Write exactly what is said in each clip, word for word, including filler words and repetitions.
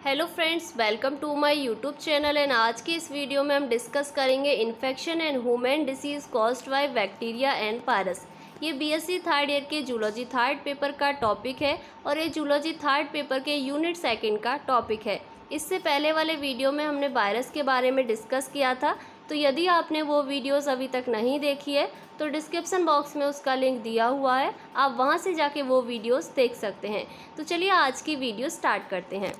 Hello friends, welcome to my YouTube channel. And आज की इस वीडियो में हम डिस्कस करेंगे infection and human disease caused by bacteria and virus. ये बीएससी थर्ड ईयर के जूलॉजी थर्ड पेपर का टॉपिक है और ये जूलॉजी थर्ड पेपर के यूनिट सेकंड का टॉपिक है। इससे पहले वाले वीडियो में हमने वायरस के बारे में डिस्कस किया था, तो यदि आपने वो वीडियोस अभी तक नहीं देखी है तो डिस्क्रिप्शन बॉक्स में उसका लिंक दिया हुआ है, आप वहाँ से जाके वो वीडियोस देख सकते हैं। तो चलिए आज की वीडियो स्टार्ट करते हैं।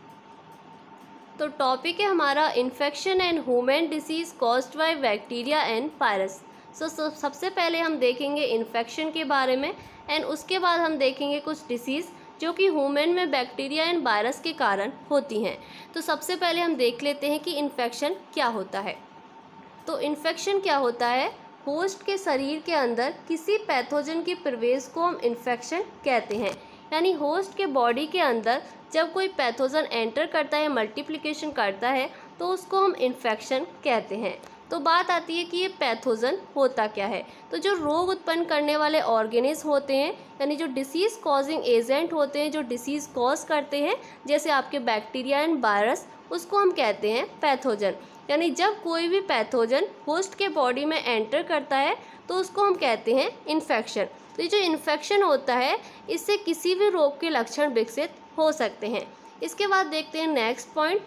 तो टॉपिक है हमारा infection and human disease caused by bacteria and virus. So सबसे पहले हम देखेंगे इन्फेक्शन के बारे में एंड उसके बाद हम देखेंगे कुछ डिसीज़ जो कि ह्यूमन में बैक्टीरिया एंड वायरस के कारण होती हैं। तो सबसे पहले हम देख लेते हैं कि इन्फेक्शन क्या होता है। तो इन्फेक्शन क्या होता है? होस्ट के शरीर के अंदर किसी पैथोजन के प्रवेश को हम इन्फेक्शन कहते हैं। यानी होस्ट के बॉडी के अंदर जब कोई पैथोजन एंटर करता है, मल्टीप्लिकेशन करता है, तो उसको हम इन्फेक्शन कहते हैं। तो बात आती है कि ये पैथोजन होता क्या है। तो जो रोग उत्पन्न करने वाले ऑर्गेनिज्म होते हैं, यानी जो डिसीज़ कॉजिंग एजेंट होते हैं, जो डिसीज़ कॉज करते हैं, जैसे आपके बैक्टीरिया एंड वायरस, उसको हम कहते हैं पैथोजन। यानी जब कोई भी पैथोजन होस्ट के बॉडी में एंटर करता है तो उसको हम कहते हैं इन्फेक्शन। तो ये जो इन्फेक्शन होता है, इससे किसी भी रोग के लक्षण विकसित हो सकते हैं। इसके बाद देखते हैं नेक्स्ट पॉइंट।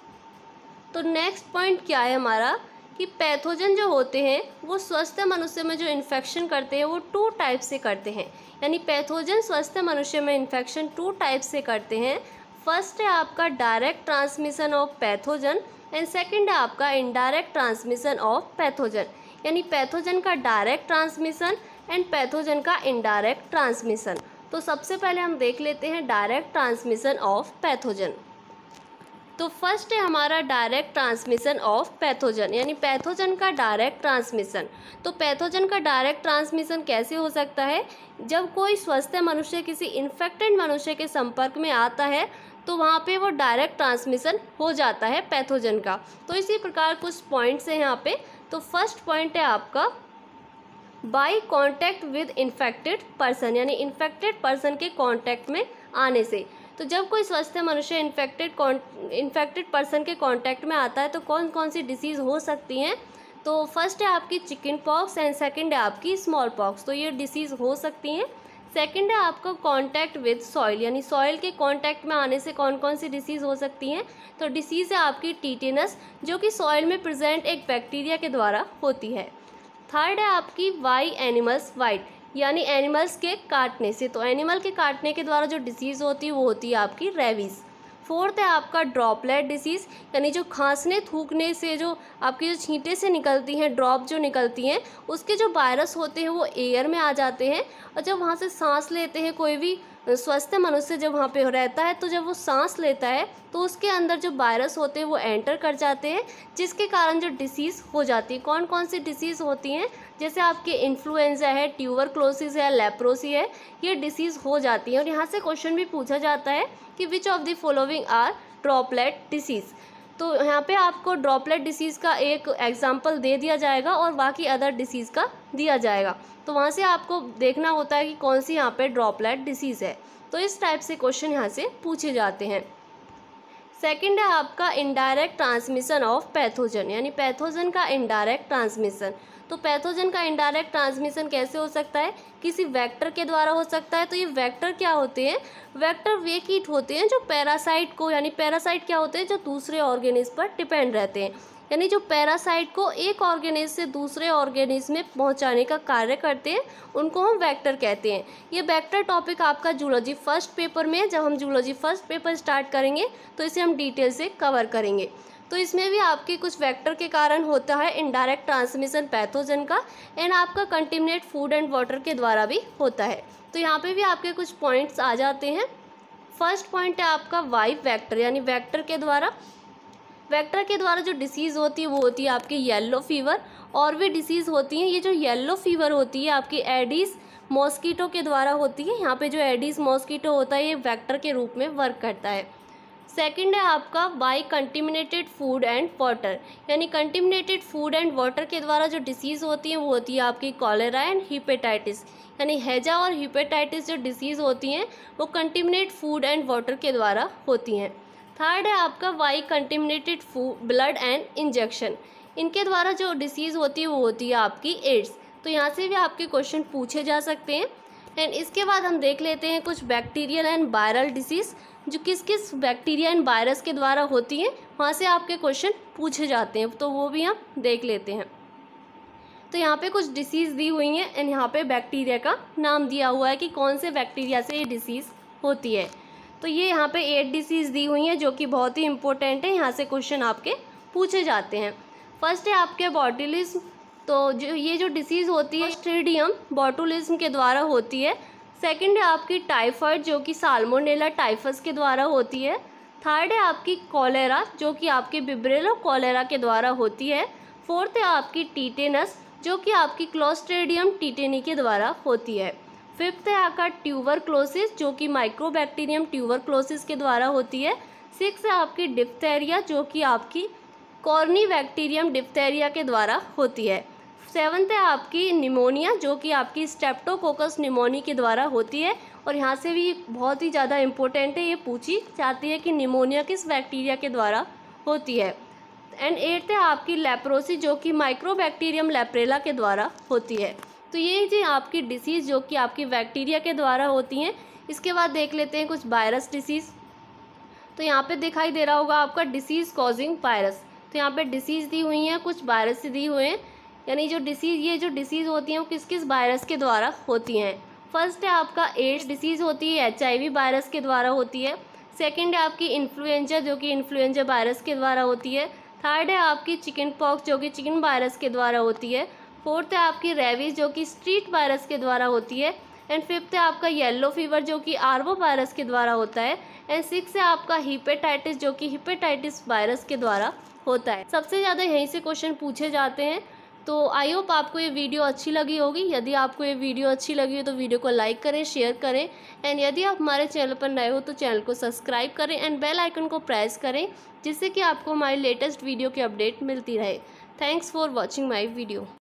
तो नेक्स्ट पॉइंट क्या है हमारा कि पैथोजन जो होते हैं वो स्वस्थ मनुष्य में जो इन्फेक्शन करते हैं वो टू टाइप से करते हैं। यानी पैथोजन स्वस्थ मनुष्य में इन्फेक्शन टू टाइप से करते हैं। फर्स्ट है आपका direct transmission of pathogen and second है आपका इनडायरेक्ट ट्रांसमिशन ऑफ पैथोजन। यानी पैथोजन का डायरेक्ट ट्रांसमिशन एंड पैथोजन का इनडायरेक्ट ट्रांसमिशन। तो सबसे पहले हम देख लेते हैं डायरेक्ट ट्रांसमिशन ऑफ पैथोजन। तो फर्स्ट है हमारा डायरेक्ट ट्रांसमिशन ऑफ पैथोजन, यानी पैथोजन का डायरेक्ट ट्रांसमिशन। तो पैथोजन का डायरेक्ट ट्रांसमिशन कैसे हो सकता है? जब कोई स्वस्थ मनुष्य किसी इन्फेक्टेड मनुष्य के संपर्क में आता है तो वहाँ पे वो डायरेक्ट ट्रांसमिशन हो जाता है पैथोजन का। तो इसी प्रकार कुछ पॉइंट्स हैं यहाँ पे। तो फर्स्ट पॉइंट है आपका by contact with infected person, यानी इन्फेक्टेड पर्सन के कॉन्टैक्ट में आने से। तो जब कोई स्वस्थ मनुष्य इन्फेक्टेड इन्फेक्टेड पर्सन के कांटेक्ट में आता है तो कौन कौन सी डिसीज़ हो सकती हैं? तो फर्स्ट है आपकी चिकन पॉक्स एंड सेकंड है आपकी स्मॉल पॉक्स। तो ये डिसीज़ हो सकती हैं। सेकंड है आपका कांटेक्ट विद सॉइल, यानी सॉइल के कांटेक्ट में आने से कौन कौन सी डिसीज़ हो सकती हैं? तो डिसीज़ है आपकी टीटेनस, जो कि सॉइल में प्रेजेंट एक बैक्टीरिया के द्वारा होती है। थर्ड है आपकी वाई एनिमल्स वाइट, यानी एनिमल्स के काटने से। तो एनिमल के काटने के द्वारा जो डिसीज़ होती है वो होती है आपकी रेबीज़। फोर्थ है आपका ड्रॉपलेट डिसीज़, यानी जो खांसने थूकने से जो आपकी जो छींटे से निकलती हैं, ड्रॉप जो निकलती हैं, उसके जो वायरस होते हैं वो एयर में आ जाते हैं और जब वहाँ से सांस लेते हैं कोई भी स्वस्थ मनुष्य जब वहाँ पे रहता है तो जब वो सांस लेता है तो उसके अंदर जो वायरस होते हैं वो एंटर कर जाते हैं, जिसके कारण जो डिसीज़ हो जाती है। कौन कौन सी डिसीज़ होती हैं? जैसे आपके इन्फ्लुएंजा है, ट्यूबरक्लोसिस है, लेप्रोसी है, ये डिसीज़ हो जाती है। और यहाँ से क्वेश्चन भी पूछा जाता है कि which of the following are droplet disease. तो यहाँ पे आपको ड्रॉपलेट डिसीज़ का एक एग्जाम्पल दे दिया जाएगा और बाकी अदर डिसीज़ का दिया जाएगा। तो वहाँ से आपको देखना होता है कि कौन सी यहाँ पे ड्रॉपलेट डिसीज़ है। तो इस टाइप से क्वेश्चन यहाँ से पूछे जाते हैं। सेकंड है आपका इनडायरेक्ट ट्रांसमिशन ऑफ पैथोजन, यानी पैथोजन का इनडायरेक्ट ट्रांसमिशन। तो पैथोजन का इनडायरेक्ट ट्रांसमिशन कैसे हो सकता है? किसी वेक्टर के द्वारा हो सकता है। तो ये वेक्टर क्या होते हैं? वेक्टर वे कीट होते हैं जो पैरासाइट को, यानी पैरासाइट क्या होते हैं? जो दूसरे ऑर्गेनिज्म पर डिपेंड रहते हैं, यानी जो पैरासाइट को एक ऑर्गेनिज्म से दूसरे ऑर्गेनिज्म में पहुंचाने का कार्य करते हैं, उनको हम वेक्टर कहते हैं। ये वेक्टर टॉपिक आपका जूलॉजी फर्स्ट पेपर में है। जब हम जूलॉजी फर्स्ट पेपर स्टार्ट करेंगे तो इसे हम डिटेल से कवर करेंगे। तो इसमें भी आपके कुछ वेक्टर के कारण होता है इनडायरेक्ट ट्रांसमिशन पैथोजन का, एंड आपका कंटेमिनेट फूड एंड वाटर के द्वारा भी होता है। तो यहाँ पे भी आपके कुछ पॉइंट्स आ जाते हैं। फर्स्ट पॉइंट है आपका वाई वेक्टर, यानी वेक्टर के द्वारा वेक्टर के द्वारा जो डिसीज़ होती है वो होती है आपकी येलो फीवर। और भी डिसीज़ होती हैं। ये जो येलो फीवर होती है आपकी एडिस मॉस्किटो के द्वारा होती है। यहाँ पे जो एडिस मॉस्किटो होता है ये वेक्टर के रूप में वर्क करता है। सेकंड है आपका by contaminated food and water, यानी कंटेमिनेटेड फूड एंड वाटर के द्वारा जो डिसीज़ होती है वो होती है आपकी कॉलेरा एंड हिपेटाइटिस, यानी हैजा और हिपेटाइटिस जो डिसीज़ होती हैं वो कंटेमिनेट फूड एंड वाटर के द्वारा होती हैं। थर्ड है आपका by contaminated food blood and injection. इनके द्वारा जो डिसीज़ होती है वो होती है आपकी एड्स। तो यहाँ से भी आपके क्वेश्चन पूछे जा सकते हैं। एंड इसके बाद हम देख लेते हैं कुछ बैक्टीरियल एंड वायरल डिसीज़ जो किस किस बैक्टीरिया एंड वायरस के द्वारा होती हैं, वहाँ से आपके क्वेश्चन पूछे जाते हैं, तो वो भी हम देख लेते हैं। तो यहाँ पे कुछ डिसीज़ दी हुई हैं एंड यहाँ पे बैक्टीरिया का नाम दिया हुआ है कि कौन से बैक्टीरिया से ये डिसीज़ होती है। तो ये यहाँ पे एट डिसीज़ दी हुई हैं जो कि बहुत ही इंपॉर्टेंट है, यहाँ से क्वेश्चन आपके पूछे जाते हैं। फर्स्ट है आपके बॉटुलिज्म। तो जो ये जो डिसीज़ होती है क्लोस्ट्रीडियम बॉटुलिज्म के द्वारा होती है। सेकंड है आपकी टाइफाइड जो कि साल्मोनेला टाइफस के द्वारा होती है। थर्ड है आपकी कॉलेरा जो कि आपकी विब्रियो कॉलेरा के द्वारा होती है। फोर्थ है आपकी टीटेनस जो कि आपकी क्लोस्ट्रीडियम टीटेनी के द्वारा होती है। फिफ्थ है आपका ट्यूबरक्लोसिस जो कि माइक्रोबैक्टीरियम ट्यूबरक्लोसिस के द्वारा होती है। सिक्स है आपकी डिप्थेरिया जो कि आपकी कॉर्नीबैक्टीरियम डिप्थेरिया के द्वारा होती है। सेवन्थ है आपकी निमोनिया जो कि आपकी स्ट्रेप्टोकोकस निमोनी के द्वारा होती है, और यहाँ से भी बहुत ही ज़्यादा इम्पोर्टेंट है, ये पूछी जाती है कि निमोनिया किस बैक्टीरिया के द्वारा होती है। एंड एट्थ है आपकी लेप्रोसिस जो कि माइक्रोबैक्टीरियम लेप्रेला के द्वारा होती है। तो ये जी आपकी डिसीज़ जो कि आपकी बैक्टीरिया के द्वारा होती हैं। इसके बाद देख लेते हैं कुछ वायरस डिसीज़। तो यहाँ पे दिखाई दे रहा होगा आपका डिसीज़ कॉजिंग वायरस। तो यहाँ पे डिसीज़ दी हुई हैं, कुछ वायरस दी हुए हैं, यानी जो डिसीज़ ये जो डिसीज़ होती हैं वो किस किस वायरस के द्वारा होती हैं। फर्स्ट है आपका एड्स डिसीज़ होती है, एच आई वी वायरस के द्वारा होती है। सेकंड है आपकी इन्फ्लुएंजा जो कि इन्फ्लुएंजा वायरस के द्वारा होती है। थर्ड है आपकी चिकन पॉक्स जो कि चिकन वायरस के द्वारा होती है। फोर्थ है आपकी रेबीज जो कि स्ट्रीट वायरस के द्वारा होती है। एंड फिफ्थ है आपका येलो फीवर जो कि आर्बो वायरस के द्वारा होता है। एंड सिक्स है आपका हिपेटाइटिस जो कि हिपेटाइटिस वायरस के द्वारा होता है। सबसे ज़्यादा यहीं से क्वेश्चन पूछे जाते हैं। तो आई होप आपको ये वीडियो अच्छी लगी होगी। यदि आपको ये वीडियो अच्छी लगी हो तो वीडियो को लाइक करें, शेयर करें, एंड यदि आप हमारे चैनल पर नए हो तो चैनल को सब्सक्राइब करें एंड बेल आइकन को प्रेस करें, जिससे कि आपको हमारी लेटेस्ट वीडियो की अपडेट मिलती रहे। Thanks for watching my video.